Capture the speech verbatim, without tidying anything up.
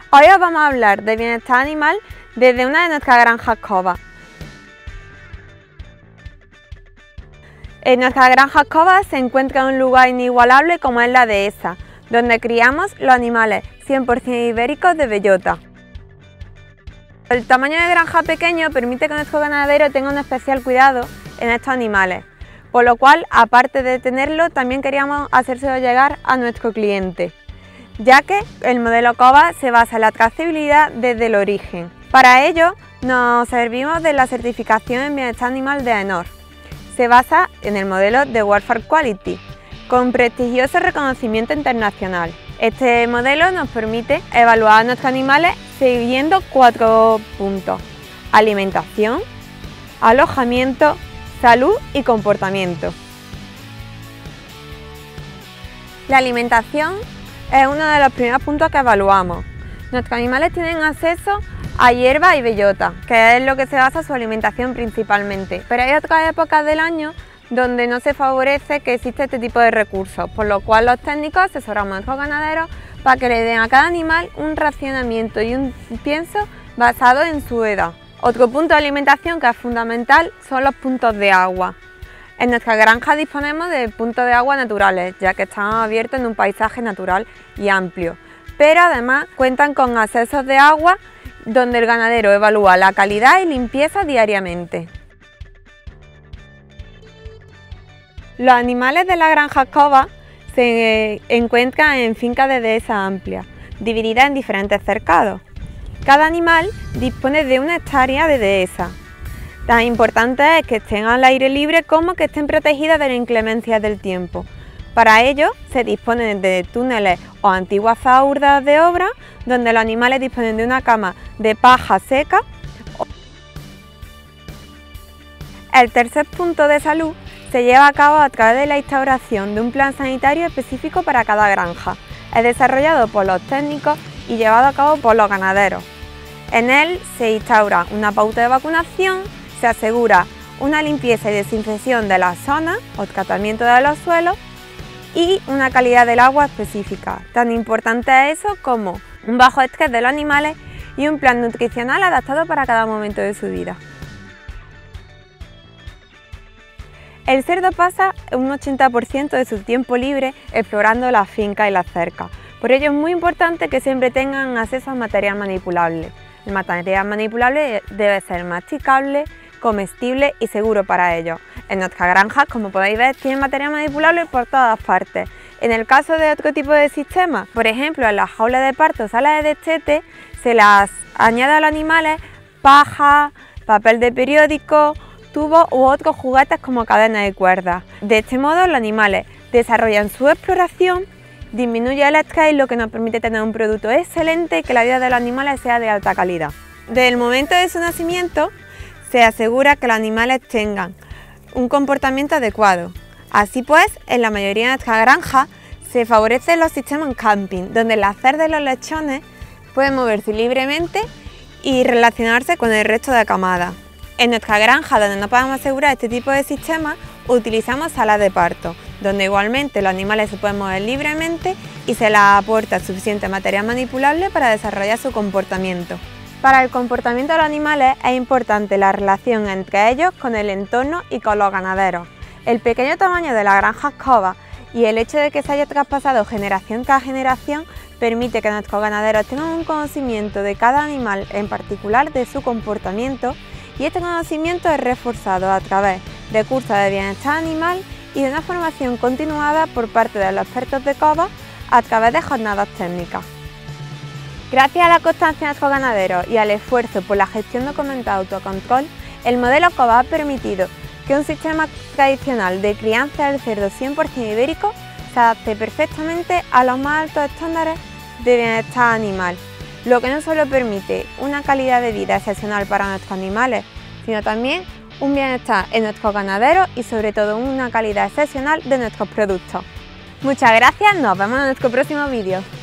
Hoy os vamos a hablar de bienestar animal desde una de nuestras granjas Cova. En nuestra granja Cova se encuentra un lugar inigualable como es la dehesa, donde criamos los animales cien por cien ibéricos de bellota. El tamaño de granja pequeño permite que nuestro ganadero tenga un especial cuidado en estos animales, por lo cual, aparte de tenerlo, también queríamos hacérselo llegar a nuestro cliente, ya que el modelo Cova se basa en la trazabilidad desde el origen. Para ello, nos servimos de la certificación en bienestar animal de AENOR. Se basa en el modelo de Welfare Quality, con prestigioso reconocimiento internacional. Este modelo nos permite evaluar a nuestros animales siguiendo cuatro puntos: alimentación, alojamiento, salud y comportamiento. La alimentación es uno de los primeros puntos que evaluamos. Nuestros animales tienen acceso a hierba y bellota, que es lo que se basa su alimentación principalmente, pero hay otras épocas del año donde no se favorece que exista este tipo de recursos, por lo cual los técnicos asesoramos a nuestros ganaderos para que le den a cada animal un racionamiento y un pienso basado en su edad. Otro punto de alimentación que es fundamental son los puntos de agua. En nuestra granja disponemos de puntos de agua naturales, ya que están abiertos en un paisaje natural y amplio, pero además cuentan con accesos de agua donde el ganadero evalúa la calidad y limpieza diariamente. Los animales de la granja Cova se encuentran en fincas de dehesa amplia, divididas en diferentes cercados. Cada animal dispone de una hectárea de dehesa. Tan importante es que estén al aire libre como que estén protegidas de las inclemencias del tiempo. Para ello se disponen de túneles o antiguas zahurdas de obra, donde los animales disponen de una cama de paja seca. El tercer punto de salud se lleva a cabo a través de la instauración de un plan sanitario específico para cada granja. Es desarrollado por los técnicos y llevado a cabo por los ganaderos. En él se instaura una pauta de vacunación, se asegura una limpieza y desinfección de las zonas o tratamiento de los suelos y una calidad del agua específica. Tan importante es eso como un bajo estrés de los animales y un plan nutricional adaptado para cada momento de su vida. El cerdo pasa un ochenta por ciento de su tiempo libre explorando las fincas y las cercas. Por ello es muy importante que siempre tengan acceso a material manipulable. El material manipulable debe ser masticable, comestible y seguro para ellos. En nuestras granjas, como podéis ver, tienen material manipulable por todas partes. En el caso de otro tipo de sistemas, por ejemplo en las jaulas de parto o salas de destete, se las añade a los animales paja, papel de periódico, tubos u otros juguetes como cadenas de cuerdas. De este modo los animales desarrollan su exploración, disminuye el estrés, lo que nos permite tener un producto excelente y que la vida de los animales sea de alta calidad. Desde el momento de su nacimiento se asegura que los animales tengan un comportamiento adecuado. Así pues, en la mayoría de nuestras granjas se favorecen los sistemas camping, donde las cerdas y los lechones pueden moverse libremente y relacionarse con el resto de camadas. En nuestra granja, donde no podemos asegurar este tipo de sistemas, utilizamos salas de parto, donde igualmente los animales se pueden mover libremente y se les aporta suficiente material manipulable para desarrollar su comportamiento. Para el comportamiento de los animales es importante la relación entre ellos con el entorno y con los ganaderos. El pequeño tamaño de las granjas Cova y el hecho de que se haya traspasado generación tras generación permite que nuestros ganaderos tengan un conocimiento de cada animal, en particular de su comportamiento, y este conocimiento es reforzado a través de cursos de bienestar animal y de una formación continuada por parte de los expertos de Cova a través de jornadas técnicas. Gracias a la constancia de nuestros ganaderos y al esfuerzo por la gestión documentada de autocontrol, el modelo Cova ha permitido que un sistema tradicional de crianza del cerdo cien por cien ibérico se adapte perfectamente a los más altos estándares de bienestar animal, lo que no solo permite una calidad de vida excepcional para nuestros animales, sino también un bienestar en nuestros ganaderos y sobre todo una calidad excepcional de nuestros productos. Muchas gracias, nos vemos en nuestro próximo vídeo.